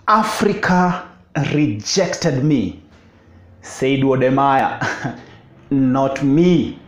Africa rejected me, said Wode Maya, not me.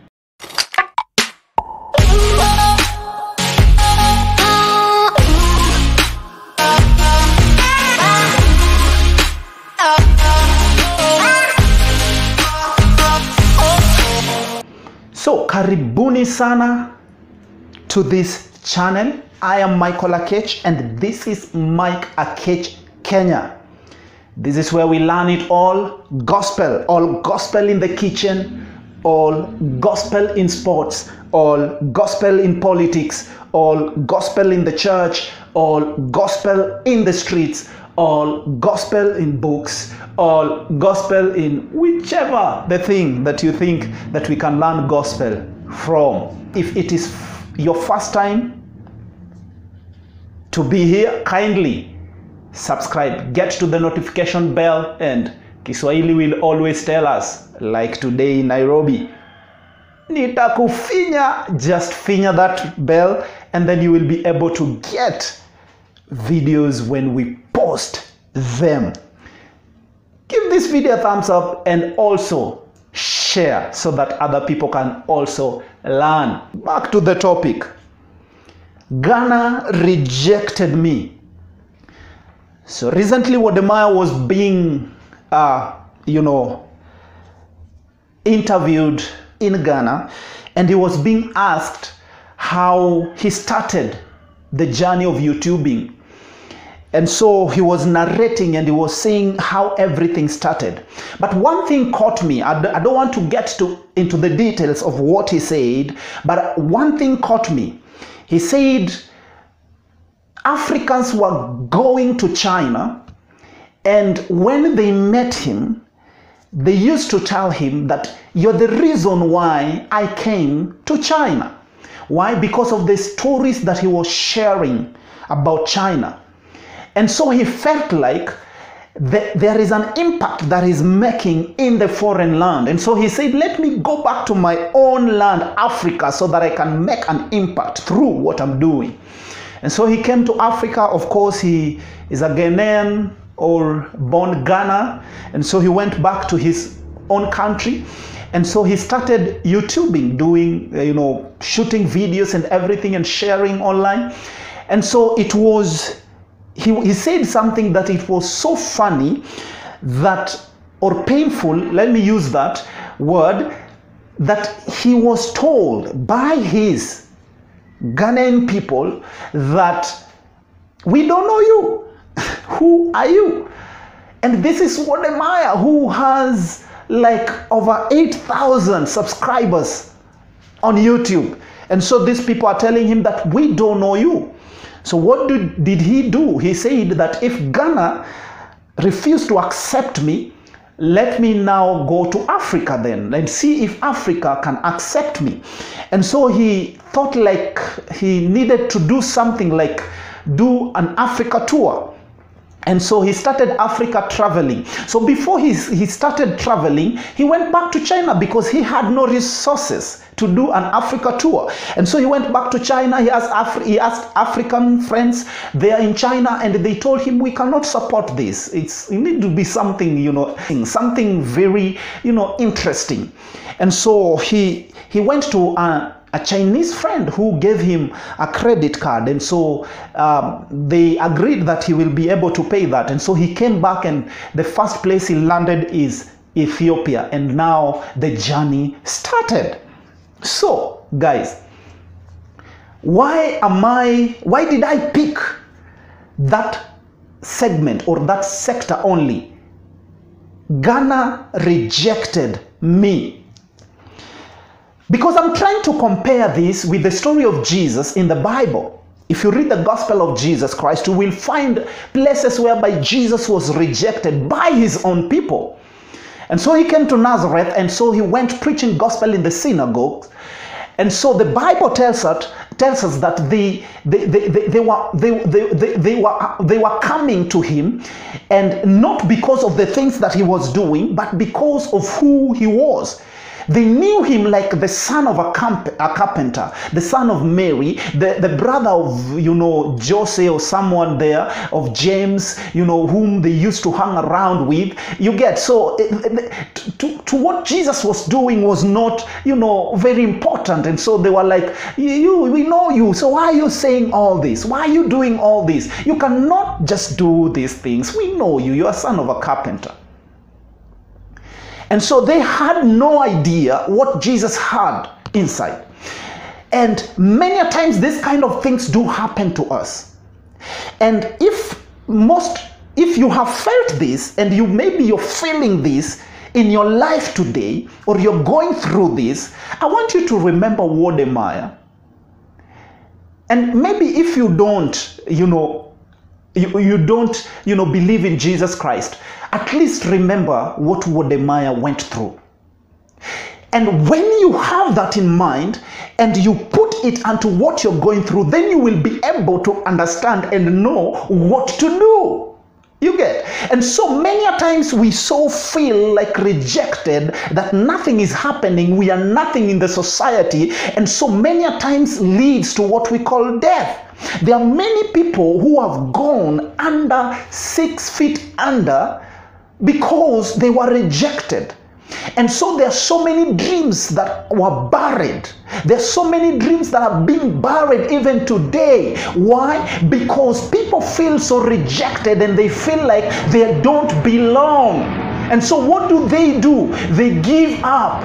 So, karibuni sana to this channel. I am Michael Akech and this is Mike Akech Kenya. This is where we learn it all gospel in the kitchen, all gospel in sports, all gospel in politics, all gospel in the church, all gospel in the streets, all gospel in books, all gospel in whichever the thing that you think that we can learn gospel from. If it is your first time to be here, kindly subscribe, get to the notification bell, and Kiswahili will always tell us, like today in Nairobi, nitakufinya, just finya that bell and then you will be able to get videos when we post them. Give this video a thumbs up and also share so that other people can also learn. Back to the topic. Ghana rejected me. So recently Wode Maya was being interviewed in Ghana, and he was being asked how he started the journey of YouTubing. And so he was narrating and he was saying how everything started. But one thing caught me. I don't want to get into the details of what he said, but one thing caught me. He said Africans were going to China, and when they met him, they used to tell him that you're the reason why I came to China. Why? Because of the stories that he was sharing about China. And so he felt like there is an impact that he's making in the foreign land. And so he said, let me go back to my own land, Africa, so that I can make an impact through what I'm doing. And so he came to Africa. Of course, he is a Ghanaian or born Ghana. And so he went back to his own country. And so he started YouTubing, doing, shooting videos and everything and sharing online. And so it was... He said something that it was so funny that, or painful, let me use that word, that he was told by his Ghanaian people that we don't know you. Who are you? And this is Wode Maya, who has like over 8,000 subscribers on YouTube. And so these people are telling him that we don't know you. So what did he do? He said that if Ghana refused to accept me, let me now go to Africa then and see if Africa can accept me. And so he thought like he needed to do something like do an Africa tour. And so he started Africa traveling. So before he started traveling, he went back to China because he had no resources to do an Africa tour. And so he went back to China. He asked African friends there in China, and they told him, we cannot support this. It need to be something, something very, interesting. And so he went to a Chinese friend who gave him a credit card, and so they agreed that he will be able to pay that. And so he came back, and the first place he landed is Ethiopia, and now the journey started. So guys, why did I pick that segment or that sector only? Ghana rejected me. Because I'm trying to compare this with the story of Jesus in the Bible. If you read the gospel of Jesus Christ, you will find places whereby Jesus was rejected by his own people. And so he came to Nazareth, and so he went preaching gospel in the synagogues. And so the Bible tells us that they were coming to him, and not because of the things that he was doing, but because of who he was. They knew him like the son of a carpenter, the son of Mary, the brother of, Jose or someone there, of James, whom they used to hang around with. You get? So to what Jesus was doing was not, very important. And so they were like, we know you. So why are you saying all this? Why are you doing all this? You cannot just do these things. We know you. You're a son of a carpenter. And so they had no idea what Jesus had inside. And many a times these kind of things do happen to us. And if you have felt this, and maybe you're feeling this in your life today, or you're going through this, I want you to remember Wodemaiah. And maybe if you don't, you don't, believe in Jesus Christ, at least remember what Wodemaiah went through. And when you have that in mind and you put it onto what you're going through, then you will be able to understand and know what to do. You get? And so many a times we so feel like rejected, that nothing is happening, we are nothing in the society, and so many a times leads to what we call death. There are many people who have gone under 6 feet under because they were rejected. And so there are so many dreams that were buried. There are so many dreams that are being buried even today. Why? Because people feel so rejected and they feel like they don't belong. And so what do? They give up.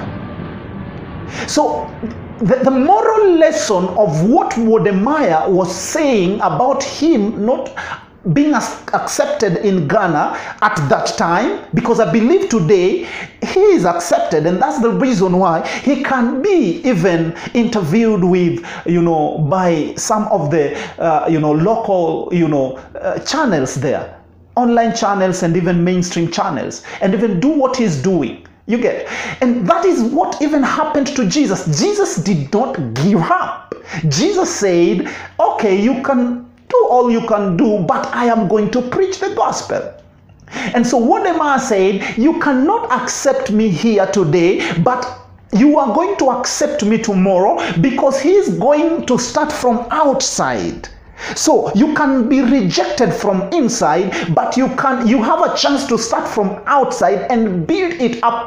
So the moral lesson of what Wodemaiah was saying about him not being accepted in Ghana at that time, because I believe today he is accepted, and that's the reason why he can be even interviewed with, by some of the, local, channels there, online channels and even mainstream channels, and even do what he's doing. You get? And that is what even happened to Jesus. Jesus did not give up. Jesus said, okay, you can do all you can do, but I am going to preach the gospel. And so Wodemaiah said, you cannot accept me here today, but you are going to accept me tomorrow, because he is going to start from outside. So you can be rejected from inside, but you have a chance to start from outside and build it a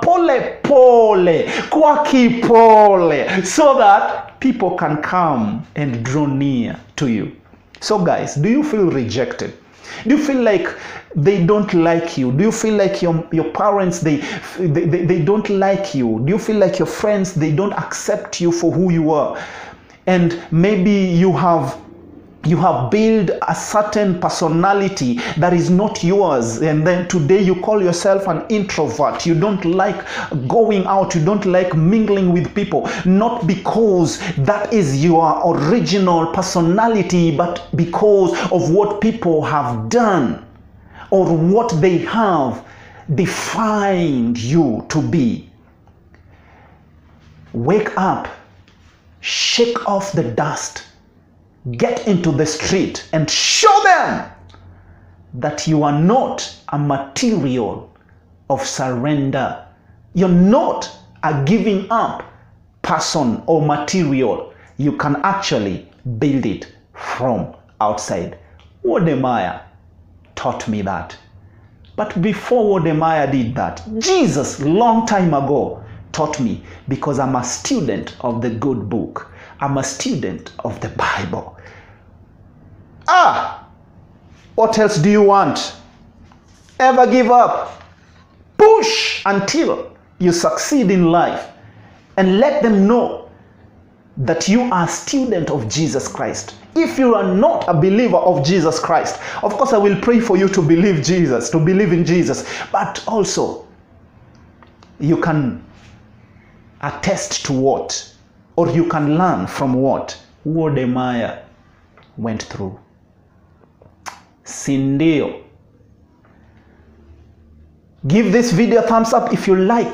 kwaki pole, so that people can come and draw near to you. So guys, do you feel rejected? Do you feel like they don't like you? Do you feel like your parents, they don't like you? Do you feel like your friends, they don't accept you for who you are? And maybe you have built a certain personality that is not yours, and then today you call yourself an introvert. You don't like going out, you don't like mingling with people, not because that is your original personality, but because of what people have done or what they have defined you to be. Wake up, shake off the dust, get into the street and show them that you are not a material of surrender. You're not a giving up person or material. You can actually build it from outside. Wodemaiah taught me that. But before Wodemaiah did that, Jesus, long time ago, taught me, because I'm a student of the good book. I'm a student of the Bible. What else do you want? Ever give up? Push until you succeed in life, and let them know that you are a student of Jesus Christ. If you are not a believer of Jesus Christ, of course I will pray for you to believe in Jesus, but also you can attest to what, or you can learn from what Wodemaiah went through. Sindio. Give this video a thumbs up if you like.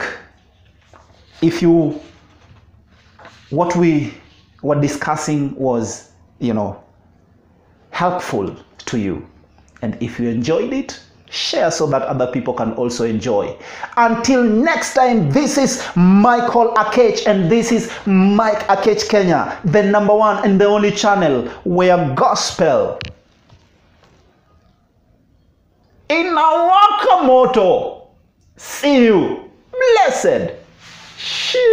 What we were discussing was, helpful to you. And if you enjoyed it, Share so that other people can also enjoy. Until next time, this is Michael Akech, and this is Mike Akech Kenya, the #1 and the only channel where gospel inawaka moto. See you. Blessed.